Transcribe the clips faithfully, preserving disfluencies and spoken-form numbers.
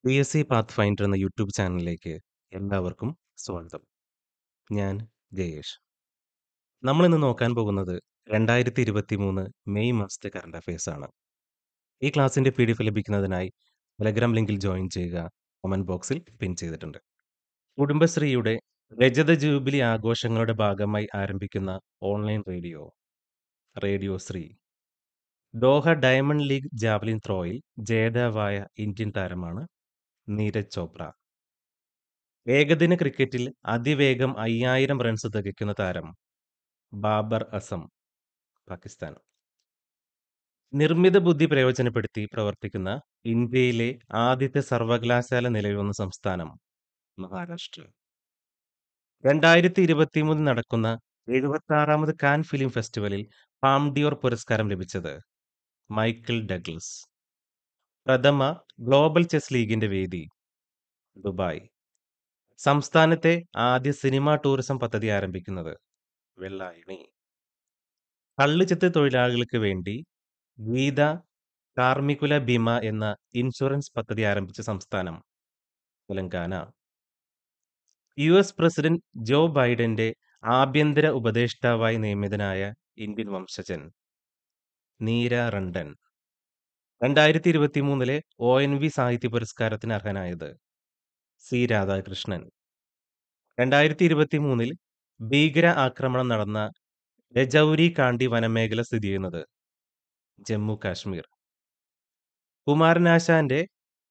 P S C path finder എന്ന YouTube ചാനലിലേക്ക് എല്ലാവർക്കും സ്വാഗതം. ഞാൻ ജയേഷ്. നമ്മളിന്ന് നോക്കാൻ പോകുന്നത് രണ്ടായിരത്തി ഇരുപത്തിമൂന്ന് മെയ് മാസത്തെ കറണ്ട് അഫയേഴ്സ് ആണ്. ഈ ക്ലാസിന്റെ പി ഡി എഫ് ലഭിക്കുന്നതിനായി ടെലഗ്രാം ലിങ്കിൽ ജോയിൻ ചെയ്യുക. കമന്റ് ബോക്സിൽ പിൻ ചെയ്തിട്ടുണ്ട്. കുടുംബശ്രീയുടെ രജത ജൂബിലി ആഘോഷങ്ങളുടെ ഭാഗമായി ആരംഭിക്കുന്ന online radio radio Shree. Doha diamond league javelin ത്രോയിൽ ജേതാവായ ഇന്ത്യൻ താരമാണ് നീരജ് ചോപ്ര. ഏകദിന ക്രിക്കറ്റിൽ അതിവേഗം അയ്യായിരം റൺസ് തികയ്ക്കുന്ന താരം ബാബർ അസം, പാകിസ്ഥാൻ. നിർമ്മിത ബുദ്ധി പ്രയോജനപ്പെടുത്തി പ്രവർത്തിക്കുന്ന ഇന്ത്യയിലെ ആദ്യത്തെ സർവകലാശാല നിലവിൽ വന്ന സംസ്ഥാനം മഹാരാഷ്ട്ര. രണ്ടായിരത്തി ഇരുപത്തിമൂന്നിൽ നടക്കുന്ന എഴുപത്തി ആറാമത് കാൻ ഫിലിം ഫെസ്റ്റിവലിൽ പാം ഡിയോർ പുരസ്കാരം ലഭിച്ചത് മൈക്കിൾ ഡഗ്ലസ്. പ്രഥമ ഗ്ലോബൽ ചെസ് ലീഗിന്റെ വേദി ദുബായ്. സംസ്ഥാനത്തെ ആദ്യ സിനിമാ ടൂറിസം പദ്ധതി ആരംഭിക്കുന്നത് വെള്ളായണി. കള്ളുചെത്ത് തൊഴിലാളികൾക്ക് വേണ്ടി ഗീത കാർമികുല ഭീമ എന്ന ഇൻഷുറൻസ് പദ്ധതി ആരംഭിച്ച സംസ്ഥാനം Telangana. U S president Joe ബൈഡന്റെ ആഭ്യന്തര ഉപദേഷ്ടാവായി നിയമിതനായ ഇന്ത്യൻ വംശജൻ നീര റണ്ടൻ. രണ്ടായിരത്തി ഇരുപത്തി മൂന്നിലെ ഒ എൻ വി സാഹിത്യ പുരസ്കാരത്തിന് അർഹനായത് സി രാധാകൃഷ്ണൻ. രണ്ടായിരത്തി ഇരുപത്തി മൂന്നിൽ ഭീകര ആക്രമണം നടന്ന രജൌരി കാണ്ടി വനമേഖല സ്ഥിതി ചെയ്യുന്നത് ജമ്മു കാശ്മീർ. കുമാരനാശാന്റെ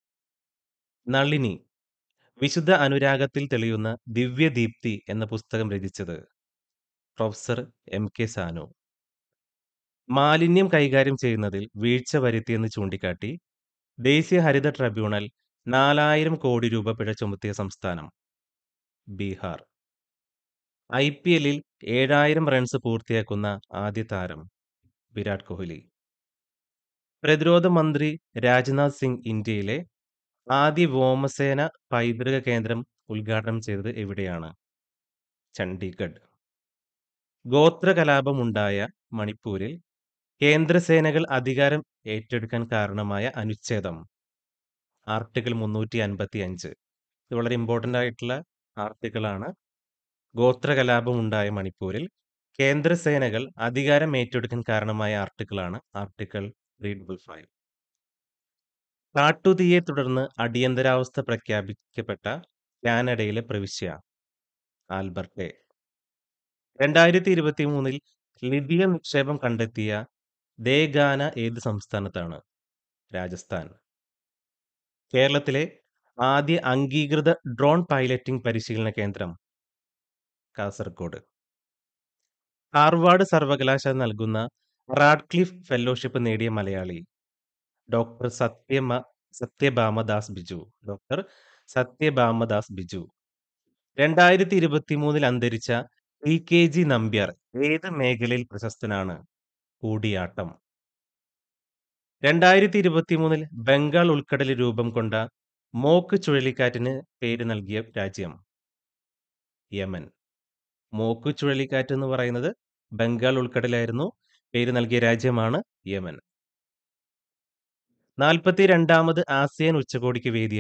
നളിനി വിശുദ്ധ അനുരാഗത്തിൽ തെളിയുന്ന ദിവ്യദീപ്തി എന്ന പുസ്തകം രചിച്ചത് പ്രൊഫസർ എം കെ സാനു. മാലിന്യം കൈകാര്യം ചെയ്യുന്നതിൽ വീഴ്ച വരുത്തിയെന്ന് ചൂണ്ടിക്കാട്ടി ദേശീയ ഹരിത ട്രിബ്യൂണൽ നാലായിരം കോടി രൂപ പിഴ ചുമത്തിയ സംസ്ഥാനം ബീഹാർ. ഐ പി എല്ലിൽ ഏഴായിരം റൺസ് പൂർത്തിയാക്കുന്ന ആദ്യ താരം വിരാട് കോഹ്ലി. പ്രതിരോധ മന്ത്രി രാജ്നാഥ് സിംഗ് ഇന്ത്യയിലെ ആദ്യ വ്യോമസേന പൈതൃക കേന്ദ്രം ഉദ്ഘാടനം ചെയ്തത് എവിടെയാണ്? ചണ്ഡീഗഡ്. ഗോത്ര കലാപമുണ്ടായ മണിപ്പൂരിൽ കേന്ദ്രസേനകൾ അധികാരം ഏറ്റെടുക്കാൻ കാരണമായ അനുച്ഛേദം ആർട്ടിക്കിൾ മുന്നൂറ്റി അൻപത്തി അഞ്ച്. ഇത് വളരെ ഇമ്പോർട്ടൻ്റ് ആയിട്ടുള്ള ആർട്ടിക്കിളാണ്. ഗോത്ര കലാപമുണ്ടായ മണിപ്പൂരിൽ കേന്ദ്രസേനകൾ അധികാരം ഏറ്റെടുക്കാൻ കാരണമായ ആർട്ടിക്കിളാണ് ആർട്ടിക്കിൾ ത്രീ ഡബിൾ ഫൈവ്. കാട്ടുതീയെ തുടർന്ന് അടിയന്തരാവസ്ഥ പ്രഖ്യാപിക്കപ്പെട്ട കാനഡയിലെ പ്രവിശ്യ ആൽബർട്ടെ. രണ്ടായിരത്തി ഇരുപത്തി മൂന്നിൽ ലിഥിയം നിക്ഷേപം കണ്ടെത്തിയ ദേഗാന ഏത് സംസ്ഥാനത്താണ്? രാജസ്ഥാൻ. കേരളത്തിലെ ആദ്യ അംഗീകൃത ഡ്രോൺ പൈലറ്റിംഗ് പരിശീലന കേന്ദ്രം കാസർഗോഡ്. ഹാർവാർഡ് സർവകലാശാല നൽകുന്ന റാഡ്ക്ലിഫ് ഫെലോഷിപ്പ് നേടിയ മലയാളി ഡോക്ടർ സത്യമ സത്യഭാമദാസ് ബിജു. ഡോക്ടർ സത്യഭാമദാസ് ബിജു. രണ്ടായിരത്തി ഇരുപത്തി മൂന്നിൽ അന്തരിച്ച ടി കെ ജി നമ്പ്യാർ ഏത് മേഖലയിൽ പ്രശസ്തനാണ്? കൂടിയാട്ടം. രണ്ടായിരത്തി ഇരുപത്തി മൂന്നിൽ ബംഗാൾ ഉൾക്കടലിൽ രൂപം കൊണ്ട മോക്ക് ചുഴലിക്കാറ്റിന് പേര് നൽകിയ രാജ്യം യമൻ. മോക്ക് ചുഴലിക്കാറ്റ് എന്ന് പറയുന്നത് ബംഗാൾ ഉൾക്കടലായിരുന്നു. പേര് നൽകിയ രാജ്യമാണ് യമൻ. നാൽപ്പത്തി രണ്ടാമത് ആസിയാൻ ഉച്ചകോടിക്ക് വേദിയ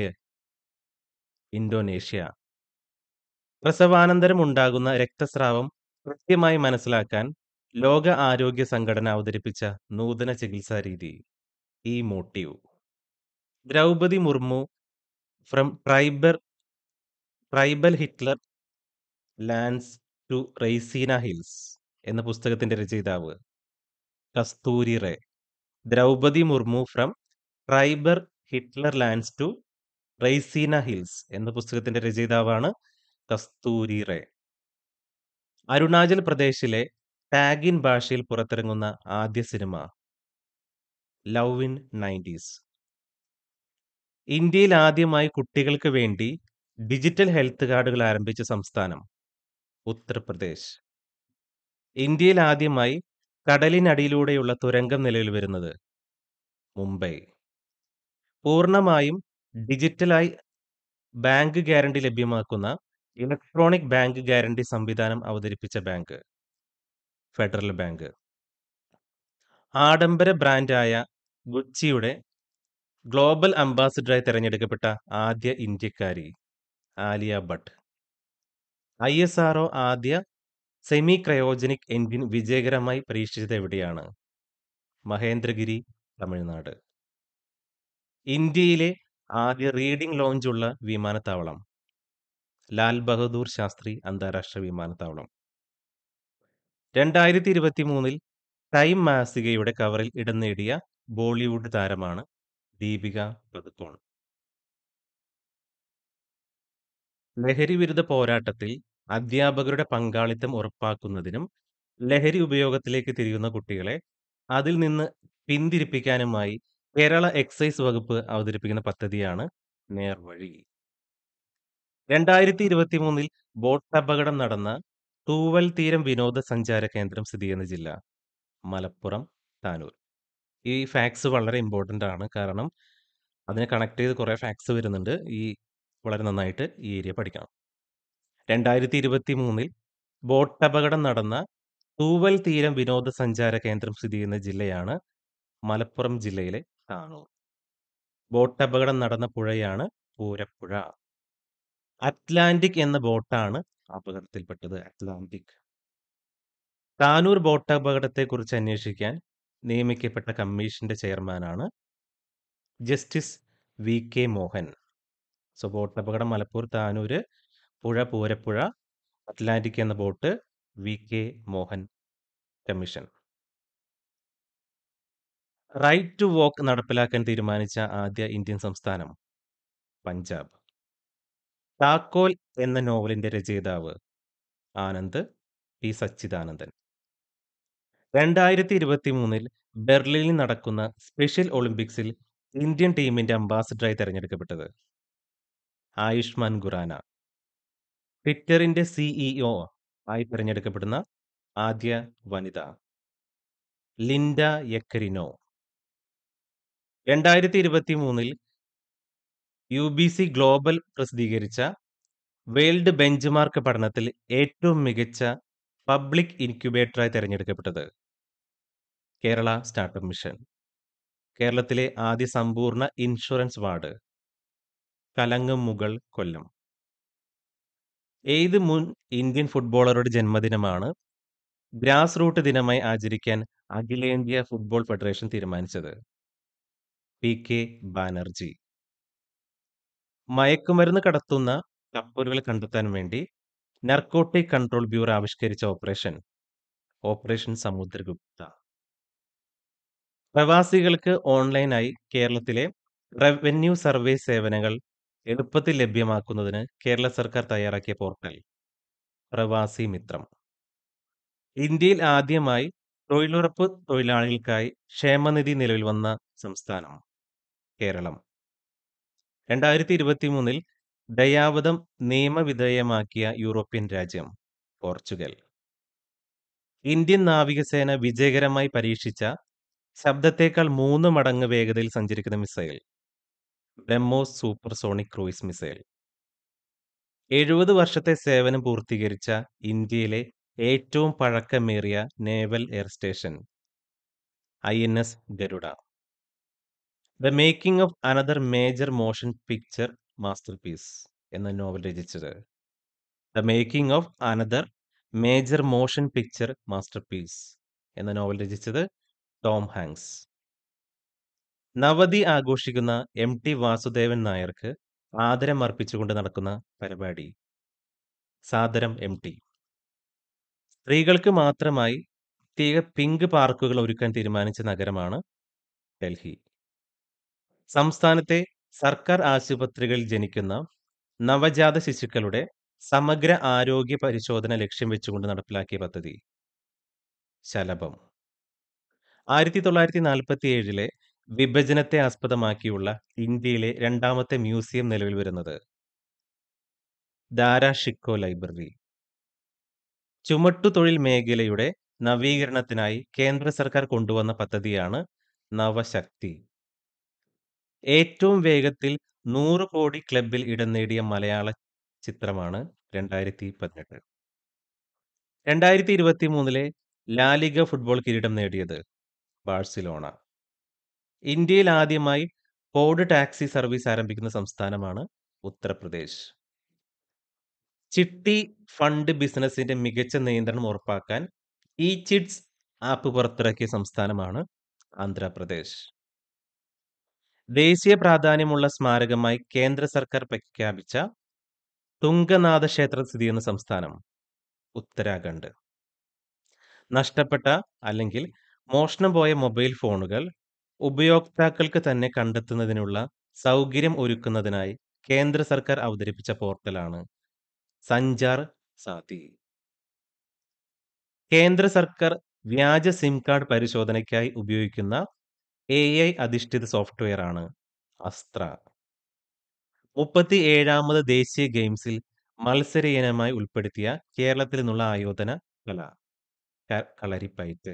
ഇന്തോനേഷ്യ. പ്രസവാനന്തരം ഉണ്ടാകുന്ന രക്തസ്രാവം കൃത്യമായി മനസ്സിലാക്കാൻ ലോക ആരോഗ്യ സംഘടന അവതരിപ്പിച്ച നൂതന ചികിത്സാ രീതി ഈ motive. Droupadi Murmu from tribal tribal hinterlands to Raisina hills എന്ന പുസ്തകത്തിന്റെ രചയിതാവ് Kasturi Ray. Droupadi Murmu from tribal hinterlands to Raisina hills എന്ന പുസ്തകത്തിന്റെ രചയിതാവാണ് കസ്തൂരി റേ. അരുണാചൽ പ്രദേശിലെ ടാഗിൻ ഭാഷയിൽ പുറത്തിറങ്ങുന്ന ആദ്യ സിനിമ ലവ് ഇൻ നയൻറ്റീസ്. ഇന്ത്യയിൽ ആദ്യമായി കുട്ടികൾക്ക് വേണ്ടി ഡിജിറ്റൽ ഹെൽത്ത് കാർഡുകൾ ആരംഭിച്ച സംസ്ഥാനം ഉത്തർപ്രദേശ്. ഇന്ത്യയിൽ ആദ്യമായി കടലിനടിയിലൂടെയുള്ള തുരങ്കം നിലവിൽ വരുന്നത് മുംബൈ. പൂർണ്ണമായും ഡിജിറ്റലായി ബാങ്ക് ഗ്യാരണ്ടി ലഭ്യമാക്കുന്ന ഇലക്ട്രോണിക് ബാങ്ക് ഗ്യാരണ്ടി സംവിധാനം അവതരിപ്പിച്ച ബാങ്ക് ഫെഡറൽ ബാങ്ക്. ആഡംബര ബ്രാൻഡായ ഗുച്ചിയുടെ ഗ്ലോബൽ അംബാസിഡറായി തെരഞ്ഞെടുക്കപ്പെട്ട ആദ്യ ഇന്ത്യക്കാരി Alia Bhatt. I S R ആദ്യ സെമി ക്രയോജനിക് എൻജിൻ വിജയകരമായി പരീക്ഷിച്ചത് എവിടെയാണ്? മഹേന്ദ്രഗിരി, തമിഴ്നാട്. ഇന്ത്യയിലെ ആദ്യ റീഡിംഗ് ലോഞ്ചുള്ള വിമാനത്താവളം? ലാൽ ബഹദൂർ ശാസ്ത്രി അന്താരാഷ്ട്ര വിമാനത്താവളം. രണ്ടായിരത്തി ഇരുപത്തിമൂന്നിൽ ടൈം മാസികയുടെ കവറിൽ ഇടം നേടിയ ബോളിവുഡ് താരമാണ് ദീപിക പദുക്കോൺ. ലഹരിവിരുദ്ധ പോരാട്ടത്തിൽ അധ്യാപകരുടെ പങ്കാളിത്തം ഉറപ്പാക്കുന്നതിനും ലഹരി ഉപയോഗത്തിലേക്ക് തിരിയുന്ന കുട്ടികളെ അതിൽ നിന്ന് പിന്തിരിപ്പിക്കാനുമായി കേരള എക്സൈസ് വകുപ്പ് അവതരിപ്പിക്കുന്ന പദ്ധതിയാണ് നേർവഴി. രണ്ടായിരത്തി ഇരുപത്തിമൂന്നിൽ ബോട്ടപകടം നടന്ന തൂവൽ തീരം വിനോദസഞ്ചാര കേന്ദ്രം സ്ഥിതി ചെയ്യുന്ന ജില്ല? മലപ്പുറം, താനൂർ. ഈ ഫാക്ട്സ് വളരെ ഇമ്പോർട്ടന്റ് ആണ്. കാരണം അതിനെ കണക്ട് ചെയ്ത് കുറെ ഫാക്ട്സ് വരുന്നുണ്ട്. ഈ വളരെ നന്നായിട്ട് ഈ ഏരിയ പഠിക്കണം. രണ്ടായിരത്തി ഇരുപത്തിമൂന്നിൽ ബോട്ടപകടം നടന്ന തൂവൽ തീരം വിനോദസഞ്ചാര കേന്ദ്രം സ്ഥിതി ചെയ്യുന്ന ജില്ലയാണ് മലപ്പുറം ജില്ലയിലെ താനൂർ. ബോട്ടപകടം നടന്ന പുഴയാണ് പൂരപ്പുഴ. അറ്റ്ലാന്റിക് എന്ന ബോട്ടാണ് അപകടത്തിൽപ്പെട്ടത്. അറ്റ്ലാന്റിക്. താനൂർ ബോട്ടപകടത്തെക്കുറിച്ച് അന്വേഷിക്കാൻ നിയമിക്കപ്പെട്ട കമ്മീഷന്റെ ചെയർമാനാണ് justice V K Mohan. So ബോട്ടപകടം മലപ്പൂർ, താനൂര്, പുഴ പൂരപ്പുഴ, അറ്റ്ലാന്റിക് എന്ന boat, V K Mohan commission. Right to walk നടപ്പിലാക്കാൻ തീരുമാനിച്ച ആദ്യ ഇന്ത്യൻ സംസ്ഥാനം? പഞ്ചാബ്. താക്കോൽ എന്ന നോവലിന്റെ രചയിതാവ്? ആനന്ദ് പി സച്ചിദാനന്ദൻ. രണ്ടായിരത്തി ഇരുപത്തിമൂന്നിൽ ബെർലിനിൽ നടക്കുന്ന സ്പെഷ്യൽ ഒളിമ്പിക്സിൽ ഇന്ത്യൻ ടീമിന്റെ അംബാസിഡറായി തെരഞ്ഞെടുക്കപ്പെട്ടത്? ആയുഷ്മാൻ ഖുറാന. ട്വിറ്ററിന്റെ സിഇഒ ആയി തെരഞ്ഞെടുക്കപ്പെടുന്ന ആദ്യ വനിത? Linda Yaccarino. രണ്ടായിരത്തി ഇരുപത്തിമൂന്നിൽ യു ബി സി ഗ്ലോബൽ പ്രസിദ്ധീകരിച്ച വേൾഡ് ബെഞ്ച് മാർക്ക് പഠനത്തിൽ ഏറ്റവും മികച്ച പബ്ലിക് ഇൻക്യുബേറ്ററായി തെരഞ്ഞെടുക്കപ്പെട്ടത്? Kerala startup mission. കേരളത്തിലെ ആദ്യ സമ്പൂർണ്ണ ഇൻഷുറൻസ് വാർഡ്? കലങ്ങുമുകൾ, കൊല്ലം. ഏത് മുൻ ഇന്ത്യൻ ഫുട്ബോളറുടെ ജന്മദിനമാണ് ഗ്രാസ് റൂട്ട് ദിനമായി ആചരിക്കാൻ അഖിലേന്ത്യാ ഫുട്ബോൾ ഫെഡറേഷൻ തീരുമാനിച്ചത്? P K Banerjee. മയക്കുമരുന്ന് കടത്തുന്ന കപ്പലുകൾ കണ്ടെത്താൻ വേണ്ടി നർക്കോട്ടിക് കൺട്രോൾ ബ്യൂറോ ആവിഷ്കരിച്ച ഓപ്പറേഷൻ? ഓപ്പറേഷൻ സമുദ്രഗുപ്ത. പ്രവാസികൾക്ക് ഓൺലൈനായി കേരളത്തിലെ റവന്യൂ സർവേ സേവനങ്ങൾ എളുപ്പത്തിൽ ലഭ്യമാക്കുന്നതിന് കേരള സർക്കാർ തയ്യാറാക്കിയ പോർട്ടൽ? പ്രവാസി മിത്രം. ഇന്ത്യയിൽ ആദ്യമായി തൊഴിലുറപ്പ് തൊഴിലാളികൾക്കായി ക്ഷേമനിധി നിലവിൽ വന്ന സംസ്ഥാനം? കേരളം. രണ്ടായിരത്തി ഇരുപത്തിമൂന്നിൽ ദയാവധം നിയമവിധേയമാക്കിയ യൂറോപ്യൻ രാജ്യം? പോർച്ചുഗൽ. ഇന്ത്യൻ നാവികസേന വിജയകരമായി പരീക്ഷിച്ച ശബ്ദത്തേക്കാൾ മൂന്ന് മടങ്ങ് വേഗതയിൽ സഞ്ചരിക്കുന്ന missile? BrahMos supersonic cruise missile. എഴുപത് വർഷത്തെ സേവനം പൂർത്തീകരിച്ച ഇന്ത്യയിലെ ഏറ്റവും പഴക്കമേറിയ naval air station? I N S Garuda. The making of another major motion picture masterpiece എന്ന നോവൽ രചിച്ചത്? The making of another major motion picture masterpiece എന്ന നോവൽ രചിച്ചത് ടോം ഹാങ്സ്. നവതി ആഘോഷിക്കുന്ന എം ടി വാസുദേവൻ നായർക്ക് ആദരം അർപ്പിച്ചുകൊണ്ട് നടക്കുന്ന പരിപാടി? സാദരം എം ടി. സ്ത്രീകൾക്ക് മാത്രമായി പ്രത്യേക പിങ്ക് പാർക്കുകൾ ഒരുക്കാൻ തീരുമാനിച്ച നഗരമാണ് ഡൽഹി. സംസ്ഥാനത്തെ സർക്കാർ ആശുപത്രികളിൽ ജനിക്കുന്ന നവജാത ശിശുക്കളുടെ സമഗ്ര ആരോഗ്യ പരിശോധന ലക്ഷ്യം വെച്ചുകൊണ്ട് നടപ്പിലാക്കിയ പദ്ധതി? ശലഭം. ആയിരത്തി തൊള്ളായിരത്തി നാൽപ്പത്തി ഏഴിലെ വിഭജനത്തെ ആസ്പദമാക്കിയുള്ള ഇന്ത്യയിലെ രണ്ടാമത്തെ മ്യൂസിയം നിലവിൽ വരുന്നത്? ദാരാ ഷിക്കോ ലൈബ്രറി. ചുമട്ടുതൊഴിൽ മേഖലയുടെ നവീകരണത്തിനായി കേന്ദ്ര സർക്കാർ കൊണ്ടുവന്ന പദ്ധതിയാണ് നവശക്തി. ഏറ്റവും വേഗത്തിൽ നൂറ് കോടി ക്ലബിൽ ഇടം നേടിയ മലയാള ചിത്രമാണ് രണ്ടായിരത്തി പതിനെട്ട്. രണ്ടായിരത്തി ഇരുപത്തി മൂന്നിലെ ലാലിഗ ഫുട്ബോൾ കിരീടം നേടിയത്? ബാഴ്സിലോണ. ഇന്ത്യയിൽ ആദ്യമായി കോഡ് ടാക്സി സർവീസ് ആരംഭിക്കുന്ന സംസ്ഥാനമാണ് ഉത്തർപ്രദേശ്. ചിട്ടി ഫണ്ട് ബിസിനസിന്റെ മികച്ച നിയന്ത്രണം ഉറപ്പാക്കാൻ ഇ-ചിറ്റ്സ് ആപ്പ് പുറത്തിറക്കിയ സംസ്ഥാനമാണ് ആന്ധ്രാപ്രദേശ്. ദേശീയ പ്രാധാന്യമുള്ള സ്മാരകമായി കേന്ദ്ര സർക്കാർ പ്രഖ്യാപിച്ച തുംഗനാഥ ക്ഷേത്രം സ്ഥിതി ചെയ്യുന്ന സംസ്ഥാനം ഉത്തരാഖണ്ഡ്. നഷ്ടപ്പെട്ട അല്ലെങ്കിൽ മോഷണം പോയ മൊബൈൽ ഫോണുകൾ ഉപയോക്താക്കൾക്ക് തന്നെ കണ്ടെത്തുന്നതിനുള്ള സൗകര്യം ഒരുക്കുന്നതിനായി കേന്ദ്ര സർക്കാർ അവതരിപ്പിച്ച പോർട്ടലാണ് സഞ്ചാർ സാഥി. കേന്ദ്ര സർക്കാർ വ്യാജ സിം കാർഡ് പരിശോധനയ്ക്കായി ഉപയോഗിക്കുന്ന എ ഐ അധിഷ്ഠിത സോഫ്റ്റ്വെയറാണ് അസ്ത്ര. മുപ്പത്തിയേഴാമത് ദേശീയ ഗെയിംസിൽ മത്സര ഇനമായി ഉൾപ്പെടുത്തിയ കേരളത്തിൽ നിന്നുള്ള ആയോധന കല ക- കളരിപ്പയറ്റ്.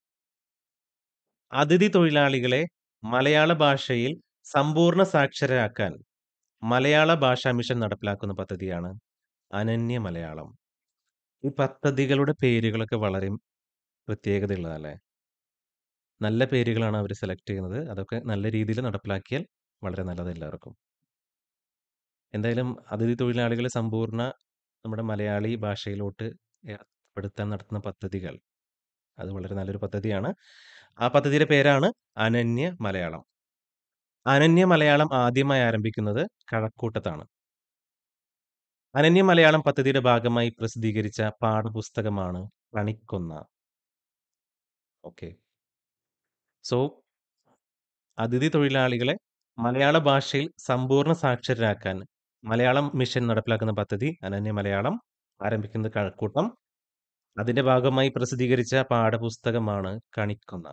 അതിഥി തൊഴിലാളികളെ മലയാള ഭാഷയിൽ സമ്പൂർണ്ണ സാക്ഷരരാക്കാൻ മലയാള ഭാഷാ മിഷൻ നടപ്പിലാക്കുന്ന പദ്ധതിയാണ് അനന്യ മലയാളം. ഈ പദ്ധതികളുടെ പേരുകളൊക്കെ വളരെ പ്രത്യേകതയുള്ളതല്ലേ. നല്ല പേരുകളാണ് അവർ സെലക്ട് ചെയ്യുന്നത്. അതൊക്കെ നല്ല രീതിയിൽ നടപ്പിലാക്കിയാൽ വളരെ നല്ലത് എല്ലാവർക്കും. എന്തായാലും അതിഥി തൊഴിലാളികളെ സമ്പൂർണ്ണ നമ്മുടെ മലയാളി ഭാഷയിലോട്ട് ഏർപ്പെടുത്താൻ നടത്തുന്ന പദ്ധതികൾ അത് വളരെ നല്ലൊരു പദ്ധതിയാണ്. ആ പദ്ധതിയുടെ പേരാണ് അനന്യ മലയാളം. അനന്യ മലയാളം ആദ്യമായി ആരംഭിക്കുന്നത് കഴക്കൂട്ടത്താണ്. അനന്യ മലയാളം പദ്ധതിയുടെ ഭാഗമായി പ്രസിദ്ധീകരിച്ച പാഠപുസ്തകമാണ് കണിക്കൊന്ന. ഓക്കെ. സോ അതിഥി തൊഴിലാളികളെ മലയാള ഭാഷയിൽ സമ്പൂർണ്ണ സാക്ഷരരാക്കാൻ മലയാളം മിഷൻ നടപ്പിലാക്കുന്ന പദ്ധതി അനന്യ മലയാളം, ആരംഭിക്കുന്നത് കഴക്കൂട്ടം. അതിന്റെ ഭാഗമായി പ്രസിദ്ധീകരിച്ച പാഠപുസ്തകമാണ് കണിക്കൊന്ന.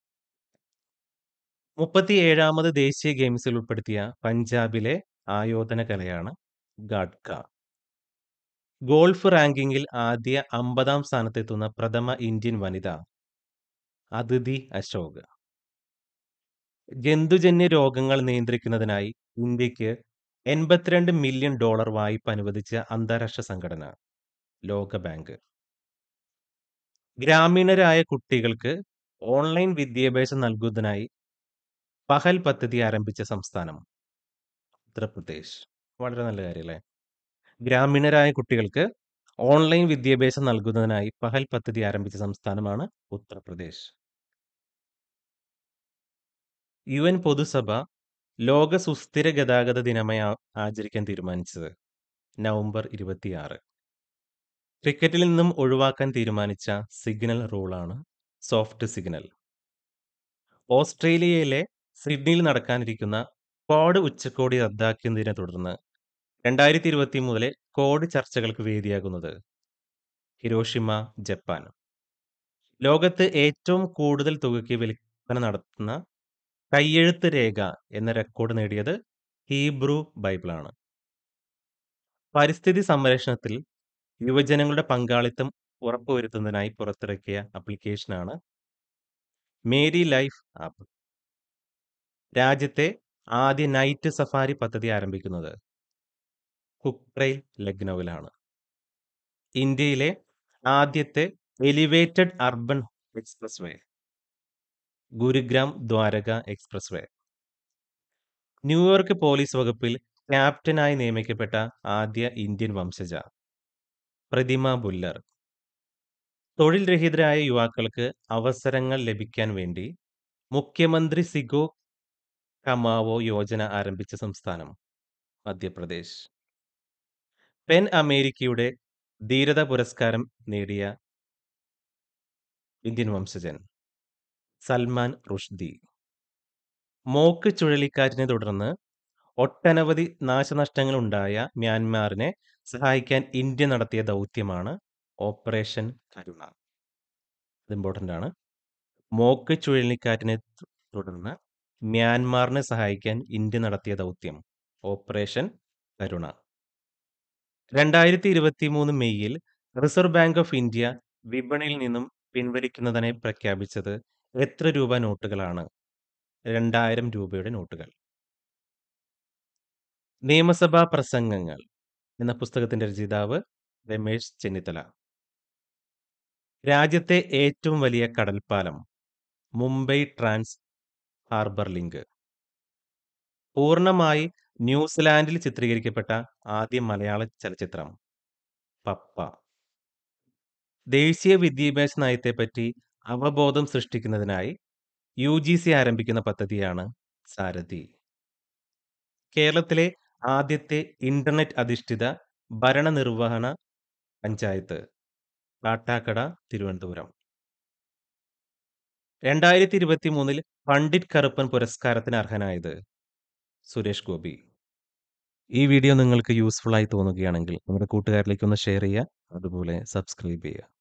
മുപ്പത്തിയേഴാമത് ദേശീയ ഗെയിംസിൽ ഉൾപ്പെടുത്തിയ പഞ്ചാബിലെ ആയോധന കലയാണ് ഗാഡ്ക. ഗോൾഫ് റാങ്കിങ്ങിൽ ആദ്യ അമ്പതാം സ്ഥാനത്തെത്തുന്ന പ്രഥമ ഇന്ത്യൻ വനിത അതിഥി അശോക്. ജന്തുജന്യ രോഗങ്ങൾ നിയന്ത്രിക്കുന്നതിനായി ഇന്ത്യക്ക് എൺപത്തിരണ്ട് മില്യൺ ഡോളർ വായ്പ അനുവദിച്ച അന്താരാഷ്ട്ര സംഘടന ലോക ബാങ്ക്. ഗ്രാമീണരായ കുട്ടികൾക്ക് ഓൺലൈൻ വിദ്യാഭ്യാസം നൽകുന്നതിനായി പഹൽ പദ്ധതി ആരംഭിച്ച സംസ്ഥാനം ഉത്തർപ്രദേശ്. വളരെ നല്ല കാര്യമല്ലേ. ഗ്രാമീണരായ കുട്ടികൾക്ക് ഓൺലൈൻ വിദ്യാഭ്യാസം നൽകുന്നതിനായി പഹൽ പദ്ധതി ആരംഭിച്ച സംസ്ഥാനമാണ് ഉത്തർപ്രദേശ്. യു എൻ പൊതുസഭ ലോക സുസ്ഥിര ഗതാഗത ദിനമായി ആ- ആചരിക്കാൻ തീരുമാനിച്ചത് നവംബർ ഇരുപത്തിയാറ്. ക്രിക്കറ്റിൽ നിന്നും ഒഴിവാക്കാൻ തീരുമാനിച്ച സിഗ്നൽ റൂളാണ് സോഫ്റ്റ് സിഗ്നൽ. ഓസ്ട്രേലിയയിലെ സിഡ്നിയിൽ നടക്കാനിരിക്കുന്ന ക്വാഡ് ഉച്ചകോടി റദ്ദാക്കിയതിനെ തുടർന്ന് രണ്ടായിരത്തി ഇരുപത്തി മൂന്നിലെ ക്വാഡ് ചർച്ചകൾക്ക് വേദിയാകുന്നത് ഹിരോഷിമ, ജപ്പാൻ. ലോകത്ത് ഏറ്റവും കൂടുതൽ തുകയ്ക്ക് വിൽപ്പന നടത്തുന്ന കയ്യെഴുത്ത് രേഖ എന്ന റെക്കോർഡ് നേടിയത് ഹീബ്രു ബൈബിളാണ്. പരിസ്ഥിതി സംരക്ഷണത്തിൽ യുവജനങ്ങളുടെ പങ്കാളിത്തം ഉറപ്പുവരുത്തുന്നതിനായി പുറത്തിറക്കിയ ആപ്ലിക്കേഷനാണ് മേരി ലൈഫ് ആപ്പ്. രാജ്യത്തെ ആദ്യ നൈറ്റ് സഫാരി പദ്ധതി ആരംഭിക്കുന്നത് കുക്രൈൽ ലക്നൌവിലാണ്. ഇന്ത്യയിലെ ആദ്യത്തെ elevated urban express way Gurugram Dwarka express way. New York police വകുപ്പിൽ ക്യാപ്റ്റനായി നിയമിക്കപ്പെട്ട ആദ്യ ഇന്ത്യൻ വംശജ പ്രതിമ ബുല്ലർ. തൊഴിൽ രഹിതരായ യുവാക്കൾക്ക് അവസരങ്ങൾ ലഭിക്കാൻ വേണ്ടി മുഖ്യമന്ത്രി സിഗോ കമാവോ യോജന ആരംഭിച്ച സംസ്ഥാനം മധ്യപ്രദേശ്. പെൻ അമേരിക്കയുടെ ധീരത പുരസ്കാരം നേടിയ ഇന്ത്യൻ വംശജൻ സൽമാൻ റുഷ്ദി. മോക്ക് ചുഴലിക്കാറ്റിനെ തുടർന്ന് ഒട്ടനവധി നാശനഷ്ടങ്ങൾ ഉണ്ടായ മ്യാൻമാറിനെ സഹായിക്കാൻ ഇന്ത്യ നടത്തിയ ദൗത്യമാണ് ഓപ്പറേഷൻ കരുണ. ഇത് ഇമ്പോർട്ടൻ്റ് ആണ്. മോക്ക് ചുഴലിക്കാറ്റിനെ തു- തുടർന്ന് മ്യാൻമാറിനെ സഹായിക്കാൻ ഇന്ത്യ നടത്തിയ ദൗത്യം ഓപ്പറേഷൻ കരുണ. രണ്ടായിരത്തി ഇരുപത്തി മൂന്ന് മെയ്യിൽ റിസർവ് ബാങ്ക് ഓഫ് ഇന്ത്യ വിപണിയിൽ നിന്നും പിൻവലിക്കുന്നതിനെ പ്രഖ്യാപിച്ചത് എത്ര രൂപ നോട്ടുകളാണ്? രണ്ടായിരം രൂപയുടെ നോട്ടുകൾ. നിയമസഭാ പ്രസംഗങ്ങൾ എന്ന പുസ്തകത്തിന്റെ രചയിതാവ് രമേശ് ചെന്നിത്തല. രാജ്യത്തെ ഏറ്റവും വലിയ കടൽപ്പാലം മുംബൈ ട്രാൻസ് ഹാർബർ ലിങ്ക്. പൂർണ്ണമായി ന്യൂസിലാൻഡിൽ ചിത്രീകരിക്കപ്പെട്ട ആദ്യ മലയാള ചലച്ചിത്രം പപ്പ. ദേശീയ വിദ്യാഭ്യാസ നയത്തെപ്പറ്റി അവബോധം സൃഷ്ടിക്കുന്നതിനായി യുജിസി ആരംഭിക്കുന്ന പദ്ധതിയാണ് സാരഥി. കേരളത്തിലെ ആദ്യത്തെ ഇന്റർനെറ്റ് അധിഷ്ഠിത ഭരണനിർവഹണ പഞ്ചായത്ത് കാട്ടാക്കട, തിരുവനന്തപുരം. രണ്ടായിരത്തി ഇരുപത്തിമൂന്നിൽ പണ്ഡിറ്റ് കറുപ്പൻ പുരസ്കാരത്തിന് അർഹനായത് സുരേഷ് ഗോപി. ഈ വീഡിയോ നിങ്ങൾക്ക് യൂസ്ഫുൾ ആയി തോന്നുകയാണെങ്കിൽ നിങ്ങളുടെ കൂട്ടുകാരിലേക്ക് ഒന്ന് ഷെയർ ചെയ്യുക. അതുപോലെ സബ്സ്ക്രൈബ് ചെയ്യുക.